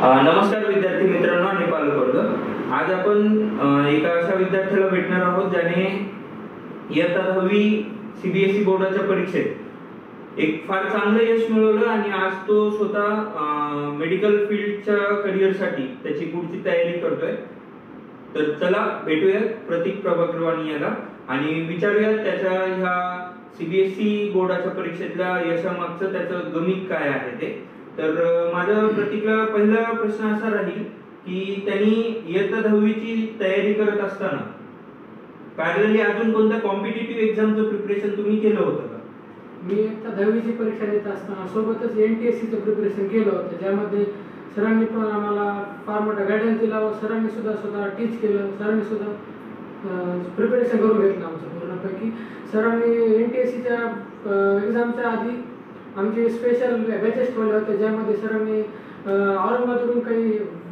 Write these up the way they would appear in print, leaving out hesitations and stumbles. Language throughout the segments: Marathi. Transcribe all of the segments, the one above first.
नमस्कार विद्यार्थी मित्रांनो आणि पालकवर्ग. आज आपण एका अशा विद्यार्थ्याला भेटणार आहोत ज्याने इयत्ता 10वी सीबीएसई बोर्डाच्या परीक्षेत एक फार चांगलं यश मिळवलं आणि आज तो स्वतः मेडिकल फील्डच्या करिअरसाठी त्याची पुढची तयारी करतोय. तर चला भेटूया प्रतीक प्रभाकर वाणी याला आणि विचारूया त्याच्या ह्या सीबीएसई बोर्डाच्या परीक्षेतल्या यशामागचं त्याचं गणित काय आहे ते. तर माझा प्रतीकला पहिला प्रश्न असा राहील की त्यांनी इयत्ता 10वीची तयारी करत असताना पॅरलली अजून कोणत्या कॉम्पिटिटिव्ह एक्झामचं प्रिपरेशन तुम्ही केलं होतं का? मी इयत्ता 10वीची परीक्षा देत असताना सोबतच एनटीएससीचं प्रिपरेशन केलं होतं, ज्यामध्ये सरांनी पण आम्हाला फार मोठा गायडन्स दिला व सरांनी सुद्धा स्वतः टीच केलं. सरांनी सुद्धा प्रिपरेशन करून घेतलं आमचं पूर्णपैकी. सरांनी एनटीएससीच्या एक्झामच्या आधी आमचे स्पेशल बॅचेस ठेवले होते, ज्यामध्ये सरांनी औरंगाबादवरून काही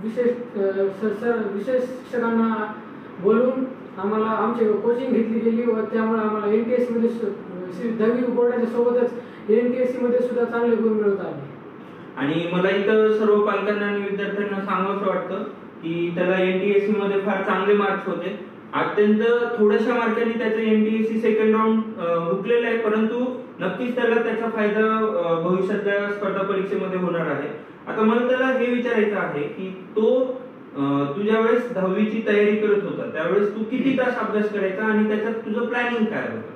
विशेष शिक्षकांना बोलून आम्हाला आमची कोचिंग घेतली गेली व त्यामुळे आम्हाला एनटीएससीमध्ये 10वी बोर्डाच्या सोबतच एनटीएससीमध्ये सुद्धा चांगले गुण मिळवत आले. आणि मला इथं सर्व पालकांना आणि विद्यार्थ्यांना सांगावंसं वाटतं की त्याला एनटीएससी मध्ये फार चांगले मार्क्स होते. अत्यंत थोड्याशा मार्कांनी त्याचं एनटीएससी सेकंड राऊंड हुकलेलं आहे, परंतु नक्कीच त्याला त्याचा फायदा भविष्यातल्या स्पर्धा परीक्षेमध्ये होणार आहे. आता मला त्याला हे विचारायचं आहे की तू ज्यावेळेस 10वीची तयारी करत होता त्यावेळेस तू किती तास अभ्यास करायचा आणि त्याच्यात तुझं प्लॅनिंग काय होतं?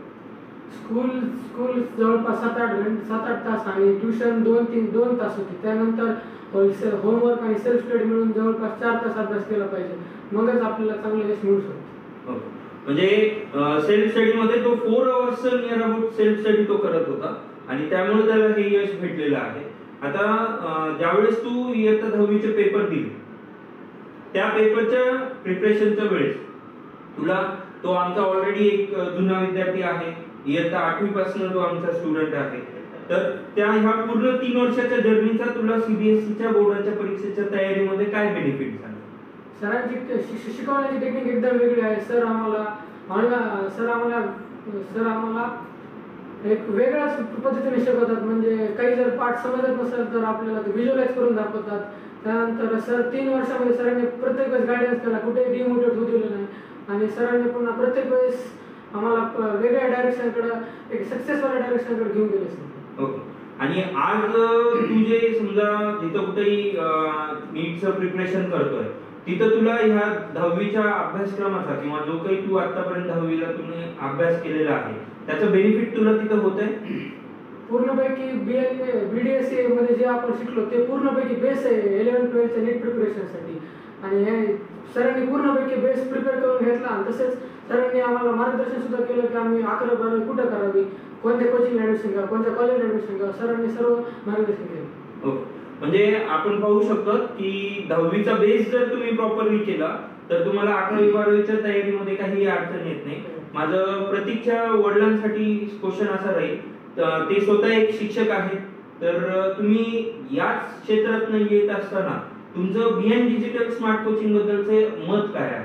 स्कूल जवळपास 7-8 तास आणि ट्युशन 2 तास होती. त्यानंतर होमवर्क आणि सेल्फ स्टडी मिळून जवळपास 4 तास अभ्यास केला पाहिजे, मगच आपल्याला चांगलं यश मिळू शकतं. म्हणजे सेल्फ स्टडी मध्ये तो 4 hours near about self study तो करत होता आणि त्यामुळे त्याला हे यश भेटलेलं आहे. आता ज्यावेळेस तू इयत्ता 10वीचे पेपर दिले त्या पेपरच्या प्रिपरेशनच्या वेळेस तुला तो आमचा ऑलरेडी एक जुना विद्यार्थी आहे, इयत्ता 8वी पासून तो आमचा स्टुडंट आहे, तर त्या ह्या पूर्ण 3 वर्षाच्या जर्नीचा तुला सीबीएसईच्या बोर्डाच्या परीक्षेच्या तयारीमध्ये काय बेनिफिट झाला? सरांची शिकवण्याची टेक्निक एकदम वेगळी आहे. सर आम्हाला एक वेगळ्याच पद्धतीने शिकवतात. म्हणजे काही जर पाठ समजत नसेल तर आपल्याला ते व्हिज्युअलाइज करून दाखवतात. त्यानंतर सर 3 वर्षामध्ये सरांनी प्रत्येक वेळेस गायडन्स केला, कुठेही डिमोटिवेट होऊ दिलं नाही आणि सरांनी पुन्हा प्रत्येक वेळेस आम्हाला वेगळ्या डायरेक्शनकडे एक सक्सेसवाल्या डायरेक्शनकडे घेऊन गेले सर. ओके. आणि आज तू जे समजा जिथं कुठेही नीटचं प्रिपरेशन करतोय तिथं तुला ह्या 10वीच्या अभ्यासक्रमाचा किंवा जो काही तू आतापर्यंत 10वीला तुम्ही अभ्यास केलेला आहे त्याचं बेनिफिट तुला तिथं होतंय? पूर्णपैकी बीडीएसए मध्ये जे आपण शिकलो ते पूर्णपैकी बेस आहे 11-12च्या नीट प्रिपरेशनसाठी. आणि हे सरांनी पूर्णपैकी बेस प्रिपेअर करून घेतला आणि तसेच सरांनी आम्हाला मार्गदर्शन सुद्धा केलं की आम्ही 11-12 कुठं करावी, कोणत्या कोचिंग ऍडमिशन घ्या, कोणत्या कॉलेज ऍडमिशन घ्या, सरांनी सर्व मार्गदर्शन केलं. ओके. म्हणजे आपण पाहू शकतो की 10वीचा बेस जर तुम्ही प्रॉपरली केला तर तुम्हाला 11वी-12वीच्या तयारीमध्ये काही अडचण येत नाही. माझं प्रतीकच्या वडिलांसाठी क्वेश्चन असा राहील, ते स्वतः एक शिक्षक आहेत, तर तुम्ही याच क्षेत्रात येत असताना तुमचं बियॉन्ड डिजिटल स्मार्ट कोचिंग बद्दलचे मत काय आहे?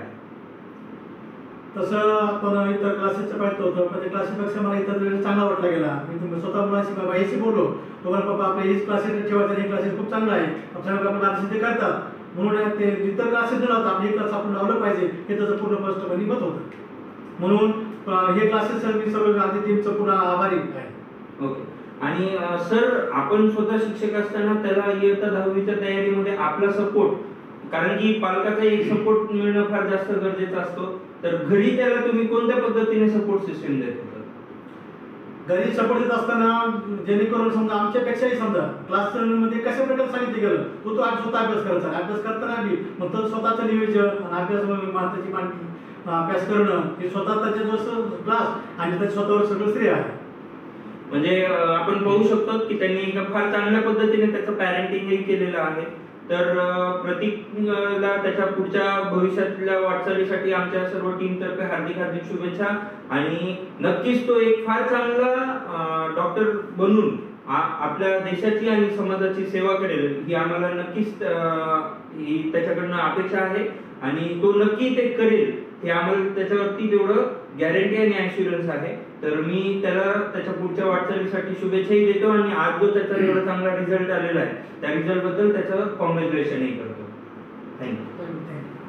तसं आपण इतर क्लासेसचं पाहिजे होतं, पण त्या क्लासेसपेक्षा मला इतर वेळेस चांगला वाटला गेला. मी स्वतः मुलाशी बाबाशी बोललो, तुम्हाला बाबा आपले हेच क्लासेस ठेवायचं, हे क्लासेस खूप चांगला आहे, आपल्याला आपण मार्गदर्शन ते करतात म्हणून ते इतर क्लासेस न लावता आपली क्लास आपण लावलं पाहिजे हे त्याचं पूर्ण स्पष्टपणे मत होतं. म्हणून हे क्लासेस मी सर्व आधी टीमचं पुन्हा आभारी आहे. ओके. आणि सर आपण स्वतः शिक्षक असताना त्याला इयत्ता 10वीच्या तयारीमध्ये आपला सपोर्ट, कारण की पालकाचा एक सपोर्ट मिळणं फार जास्त गरजेचं असतो, तर घरी त्याला तुम्ही कोणत्या पद्धतीने सपोर्ट सिस्टम देत होता? घरी सपोर्ट देत असताना जेणेकरून समजा आमच्यापेक्षाही समजा क्लासमध्ये कशा प्रकारे सांगितलं गेलं तो आज स्वतः अभ्यास करायचा, अभ्यास करताना बी मग तो स्वतःचं नियोजन अभ्यास माताची मांडणी अभ्यास करणं हे स्वतः त्याचे जसं क्लास आणि त्याच्या स्वतःवर सगळं श्रेय आहे. म्हणजे आपण पाहू शकतो की त्यांनी फार चांगल्या पद्धतीने त्याचं पॅरेंटिंग केलेलं आहे. तर प्रतीकला त्याच्या पुढच्या भविष्यातल्या वाटचालीसाठी आमच्या सर्व टीम तर्फे हार्दिक हार्दिक शुभेच्छा आणि नक्कीच तो एक फार चांगला डॉक्टर बनून आपल्या देशाची आणि समाजाची सेवा करेल ही आम्हाला नक्कीच त्याच्याकडनं अपेक्षा आहे आणि तो नक्की ते करेल हे आम्हाला त्याच्यावरती तेवढं गॅरंटी आणि ॲश्युरन्स आहे. तर मी त्याला त्याच्या पुढच्या वाटचालीसाठी शुभेच्छाही देतो आणि आज जो त्याचा एवढा चांगला रिझल्ट आलेला आहे त्या रिझल्ट बद्दल त्याचं कॉंग्रॅच्युलेशनही करतो. थँक्यू.